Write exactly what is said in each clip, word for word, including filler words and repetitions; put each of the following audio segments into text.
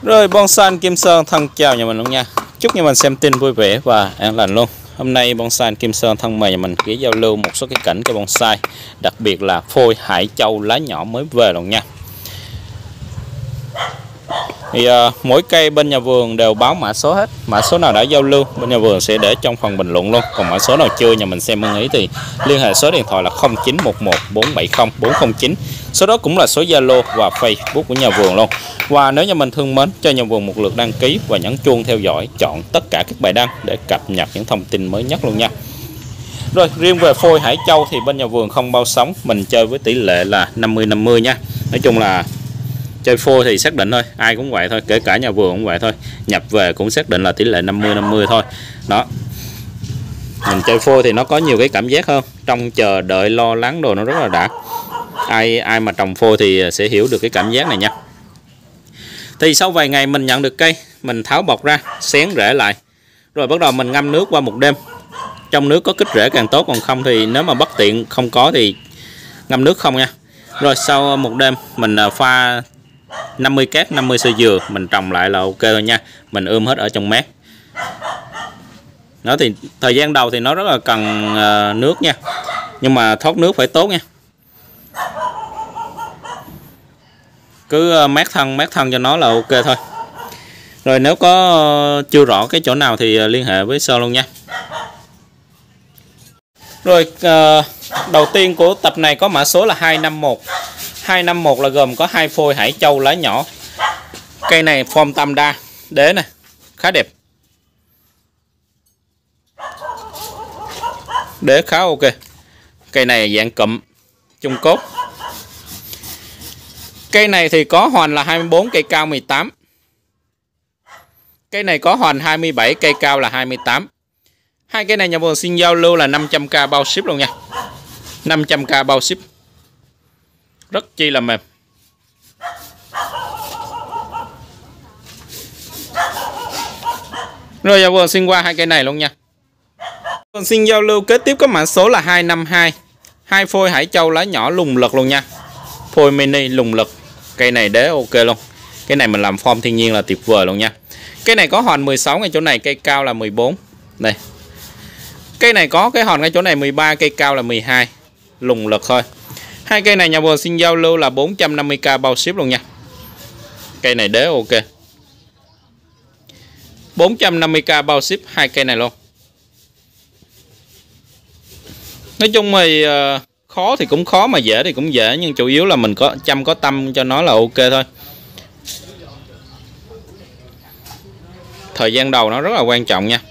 Rồi bonsai Kim Sơn thân chào nhà mình luôn nha. Chúc nhà mình xem tin vui vẻ và an lành luôn. Hôm nay bonsai Kim Sơn thân mời nhà mình ghé giao lưu một số cái cảnh cây bonsai, đặc biệt là phôi hải châu lá nhỏ mới về luôn nha. Thì uh, mỗi cây bên nhà vườn đều báo mã số hết. Mã số nào đã giao lưu bên nhà vườn sẽ để trong phần bình luận luôn. Còn mã số nào chưa nhà mình xem ưng ý thì liên hệ số điện thoại là không chín một một bốn bảy không bốn không chín. Số đó cũng là số Zalo và Facebook của nhà vườn luôn. Và nếu nhà mình thương mến cho nhà vườn một lượt đăng ký và nhấn chuông theo dõi, chọn tất cả các bài đăng để cập nhật những thông tin mới nhất luôn nha. Rồi riêng về phôi hải châu thì bên nhà vườn không bao sóng, mình chơi với tỷ lệ là năm mươi năm mươi nha. Nói chung là chơi phôi thì xác định thôi, ai cũng vậy thôi, kể cả nhà vườn cũng vậy thôi, nhập về cũng xác định là tỷ lệ năm mươi năm mươi thôi. Đó, mình chơi phôi thì nó có nhiều cái cảm giác hơn, trong chờ đợi lo lắng đồ nó rất là đã. Ai ai mà trồng phôi thì sẽ hiểu được cái cảm giác này nha. Thì sau vài ngày mình nhận được cây, mình tháo bọc ra, xén rễ lại, rồi bắt đầu mình ngâm nước qua một đêm. Trong nước có kích rễ càng tốt, còn không thì nếu mà bất tiện không có thì ngâm nước không nha. Rồi sau một đêm mình pha năm mươi cát, năm mươi sợi dừa, mình trồng lại là ok rồi nha. Mình ươm hết ở trong mát. Nó thì thời gian đầu thì nó rất là cần uh, nước nha, nhưng mà thoát nước phải tốt nha. Cứ uh, mát thân mát thân cho nó là ok thôi. Rồi nếu có uh, chưa rõ cái chỗ nào thì uh, liên hệ với Sơn luôn nha. Rồi uh, đầu tiên của tập này có mã số là hai năm một. hai năm một là gồm có hai phôi hải châu lá nhỏ. Cây này form tam đa, đế nè, khá đẹp. Đế khá ok. Cây này dạng cụm, trung cốt. Cây này thì có hoành là hai mươi bốn, cây cao mười tám. Cây này có hoành hai mươi bảy, cây cao là hai mươi tám. Hai cây này nhà vườn xin giao lưu là năm trăm k bao ship luôn nha. năm trăm k bao ship. Rất chi là mềm. Rồi nhà vườn xin qua hai cây này luôn nha. Vườn xin giao lưu kế tiếp có mã số là hai năm hai. Hai phôi hải châu lá nhỏ lùng lực luôn nha. Phôi mini lùng lực. Cây này đế ok luôn. Cái này mình làm form thiên nhiên là tuyệt vời luôn nha. Cây này có hòn mười sáu ngay chỗ này, cây cao là mười bốn. Đây. Cây này có cái hòn ngay chỗ này mười ba, cây cao là mười hai. Lùng lực thôi. Hai cây này nhà vườn xin giao lưu là bốn trăm năm mươi k bao ship luôn nha. Cây này đế ok. bốn trăm năm mươi k bao ship hai cây này luôn. Nói chung thì uh, khó thì cũng khó mà dễ thì cũng dễ, nhưng chủ yếu là mình có chăm có tâm cho nó là ok thôi. Thời gian đầu nó rất là quan trọng nha.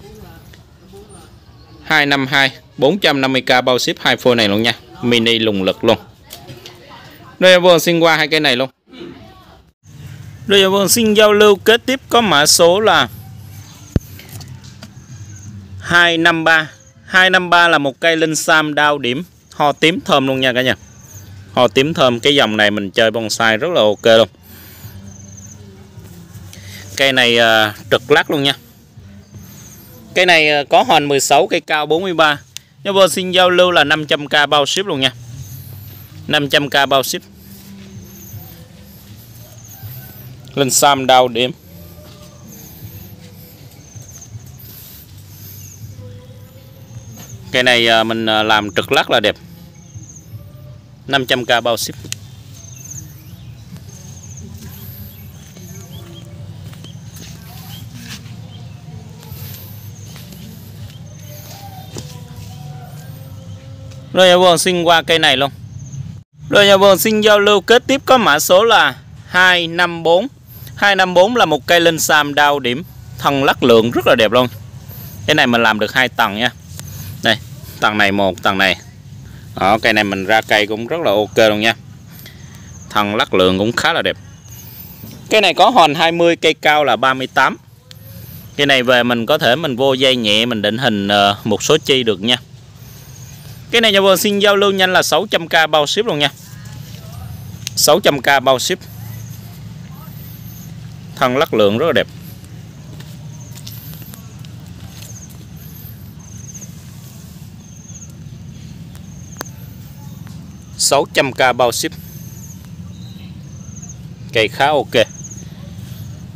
hai năm hai, bốn trăm năm mươi k bao ship hai phôi này luôn nha. Mini lùng lực luôn. Rồi vườn xin qua hai cây này luôn. Rồi vườn xin giao lưu kế tiếp có mã số là hai năm ba. hai năm ba là một cây linh sam đao điểm, ho tím thơm luôn nha cả nhà. Ho tím thơm, cái dòng này mình chơi bonsai rất là ok luôn. Cây này uh, trực lắc luôn nha. Cây này uh, có hoành mười sáu, cây cao bốn mươi ba. Nhà vườn xin giao lưu là năm trăm k bao ship luôn nha. năm trăm k bao ship. Linh sam đao điểm. Cây này mình làm trực lắc là đẹp. năm trăm k bao ship. Rồi nhà vườn xin qua cây này luôn. Rồi nhà vườn xin giao lưu kế tiếp có mã số là hai năm bốn. hai năm bốn là một cây linh sam đao điểm, thân lắc lượng rất là đẹp luôn. Cái này mình làm được hai tầng nha. Đây, tầng này một, tầng này. Đó, cây này mình ra cây cũng rất là ok luôn nha. Thân lắc lượng cũng khá là đẹp. Cái này có hoành hai mươi, cây cao là ba mươi tám. Cái này về mình có thể mình vô dây nhẹ, mình định hình một số chi được nha. Cái này nhà vườn xin giao lưu nhanh là sáu trăm k bao ship luôn nha. sáu trăm k bao ship. Thân lắc lượng rất là đẹp. sáu trăm k bao ship. Cây khá ok.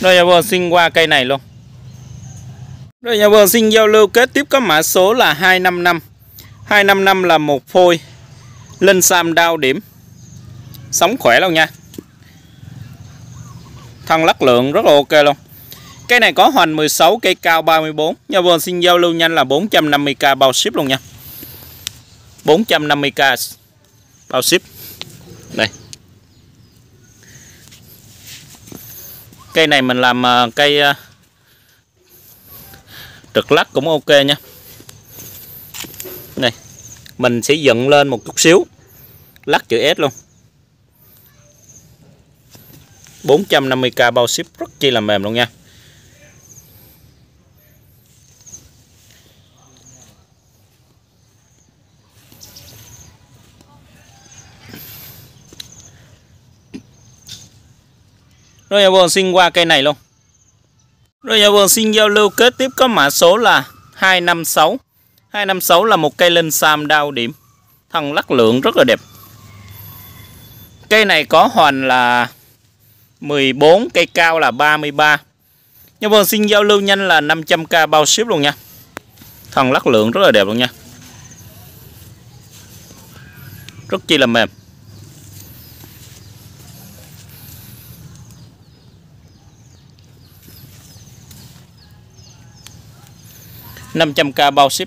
Rồi nhà vườn xin qua cây này luôn. Rồi nhà vườn xin giao lưu kế tiếp có mã số là hai năm năm. hai năm năm là một phôi linh sam đao điểm, sống khỏe luôn nha. Thân lắc lượng rất là ok luôn. Cây này có hoành mười sáu, cây cao ba mươi bốn. Nhà vườn xin giao lưu nhanh là bốn trăm năm mươi k bao ship luôn nha. bốn trăm năm mươi k bao ship. Đây. Cây này mình làm cây trực lắc cũng ok nha. Này, mình sẽ dựng lên một chút xíu, lắc chữ S luôn. bốn trăm năm mươi k bao ship rất chi là mềm luôn nha. Rồi nhà vườn xin qua cây này luôn. Rồi nhà vườn xin giao lưu kế tiếp có mã số là hai năm sáu. hai năm sáu là một cây linh sam đao điểm, thân lắc lượng rất là đẹp. Cây này có hoành là mười bốn, cây cao là ba mươi ba. Nhà vườn xin giao lưu nhanh là năm trăm k bao ship luôn nha. Thân lắc lượng rất là đẹp luôn nha. Rất chi là mềm. năm trăm k bao ship.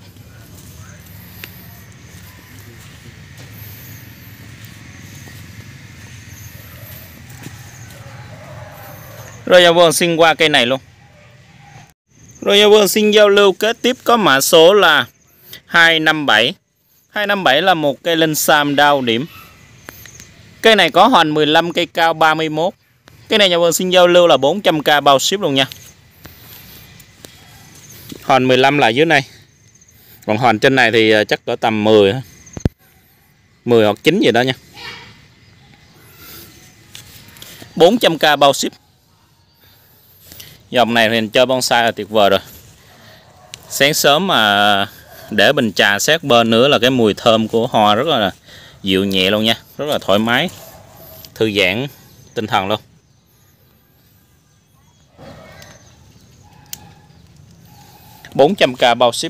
Rồi nhà vườn xin qua cây này luôn. Rồi nhà vườn xin giao lưu kế tiếp có mã số là hai năm bảy. hai năm bảy là một cây linh sam đao điểm. Cây này có hoành mười lăm, cây cao ba mươi mốt. Cái này nhà vườn xin giao lưu là bốn trăm k bao ship luôn nha. Hoành mười lăm là dưới này. Còn hoành trên này thì chắc cỡ tầm mười mười hoặc chín gì đó nha. bốn trăm k bao ship. Dòng này thì chơi bonsai là tuyệt vời rồi. Sáng sớm mà để bình trà sát bên nữa là cái mùi thơm của hoa rất là dịu nhẹ luôn nha. Rất là thoải mái, thư giãn tinh thần luôn. bốn trăm k bao ship.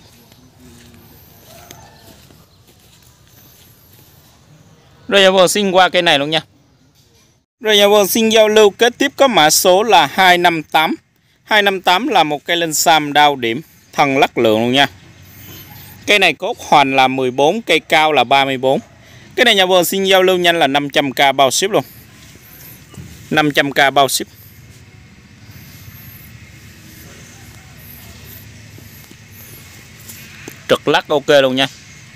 Rồi nhà vườn xin qua cây này luôn nha. Rồi nhà vườn xin giao lưu kế tiếp có mã số là hai năm tám. hai năm tám là một cây linh sam đao điểm, thân lắc lượng luôn nha. Cây này cốt hoành là mười bốn, cây cao là ba mươi bốn. Cái này nhà vườn xin giao lưu nhanh là năm trăm k bao ship luôn. năm trăm k bao ship. Trực lắc ok luôn nha.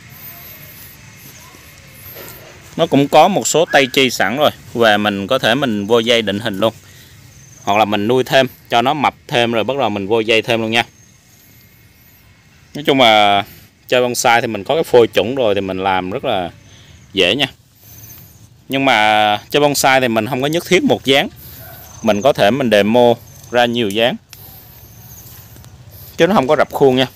Nó cũng có một số tay chi sẵn rồi, và mình có thể mình vô dây định hình luôn, hoặc là mình nuôi thêm cho nó mập thêm rồi bắt đầu mình vô dây thêm luôn nha. Nói chung là chơi bonsai thì mình có cái phôi chuẩn rồi thì mình làm rất là dễ nha. Nhưng mà chơi bonsai thì mình không có nhất thiết một dáng, mình có thể mình demo ra nhiều dáng chứ nó không có rập khuôn nha.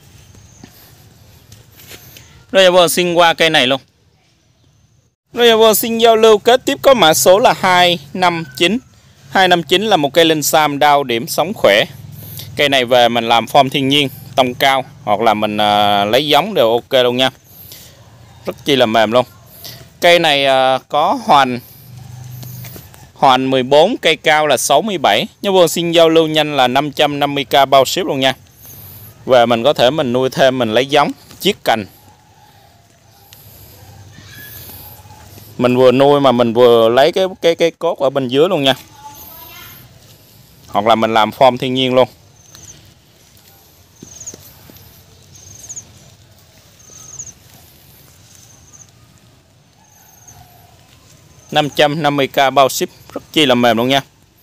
Rồi nhà vườn xin qua cây này luôn. Rồi nhà vườn xin giao lưu kế tiếp có mã số là hai năm chín. hai năm chín là một cây linh sam đao điểm, sống khỏe. Cây này về mình làm form thiên nhiên, tông cao, hoặc là mình uh, lấy giống đều ok luôn nha. Rất chi là mềm luôn. Cây này uh, có hoành hoành mười bốn, cây cao là sáu mươi bảy. Nhà vườn xin giao lưu nhanh là năm trăm năm mươi k bao ship luôn nha. Về mình có thể mình nuôi thêm, mình lấy giống, chiết cành. Mình vừa nuôi mà mình vừa lấy cái cái cái cốt ở bên dưới luôn nha. Hoặc là mình làm form thiên nhiên luôn. năm trăm năm mươi k bao ship, rất chi là mềm luôn nha.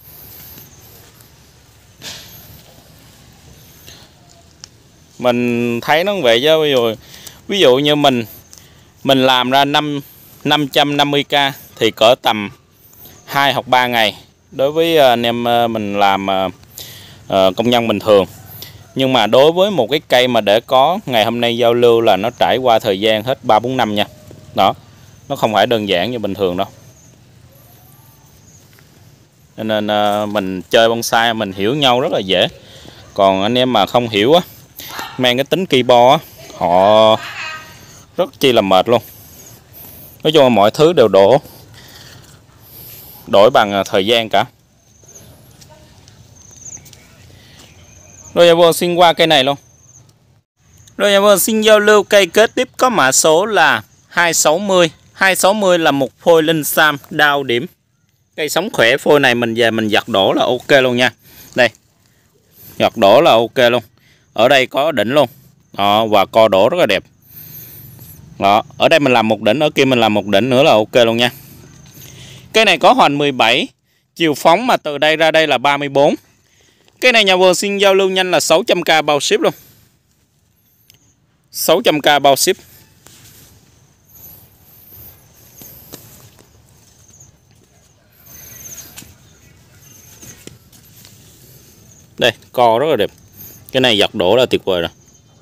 Mình thấy nó vậy chứ ví dụ, ví dụ như mình mình làm ra năm năm trăm năm mươi k thì cỡ tầm hai hoặc ba ngày đối với anh em mình làm uh, công nhân bình thường. Nhưng mà đối với một cái cây mà để có ngày hôm nay giao lưu là nó trải qua thời gian hết ba bốn năm nha. Đó, nó không phải đơn giản như bình thường đâu. Cho nên uh, mình chơi bonsai mình hiểu nhau rất là dễ. Còn anh em mà không hiểu á, mang cái tính keyboard á, họ rất chi là mệt luôn. Nói chung là mọi thứ đều đổ đổi bằng thời gian cả. Rồi giờ xin qua cây này luôn. Rồi giờ xin giao lưu cây kế tiếp có mã số là hai sáu mươi. hai sáu mươi là một phôi linh sam đao điểm. Cây sống khỏe, phôi này mình về mình giặt đổ là ok luôn nha. Đây, giặt đổ là ok luôn. Ở đây có đỉnh luôn đó, và co đổ rất là đẹp đó. Ở đây mình làm một đỉnh, ở kia mình làm một đỉnh nữa là ok luôn nha. Cây này có hoành mười bảy, chiều phóng mà từ đây ra đây là ba mươi bốn. Cái này nhà vườn xin giao lưu nhanh là sáu trăm k bao ship luôn. sáu trăm k bao ship. Đây, co rất là đẹp. Cái này giặt đổ là tuyệt vời rồi.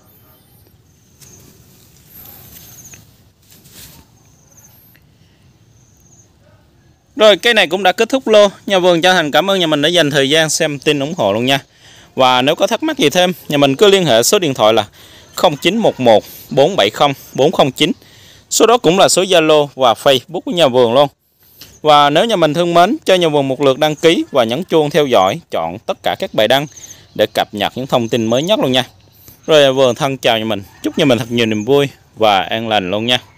Rồi cái này cũng đã kết thúc lô. Nhà vườn chân thành cảm ơn nhà mình đã dành thời gian xem tin ủng hộ luôn nha. Và nếu có thắc mắc gì thêm, nhà mình cứ liên hệ số điện thoại là không chín một một bốn bảy không bốn không chín. Số đó cũng là số Zalo và Facebook của nhà vườn luôn. Và nếu nhà mình thương mến, cho nhà vườn một lượt đăng ký và nhấn chuông theo dõi, chọn tất cả các bài đăng để cập nhật những thông tin mới nhất luôn nha. Rồi nhà vườn thân chào nhà mình, chúc nhà mình thật nhiều niềm vui và an lành luôn nha.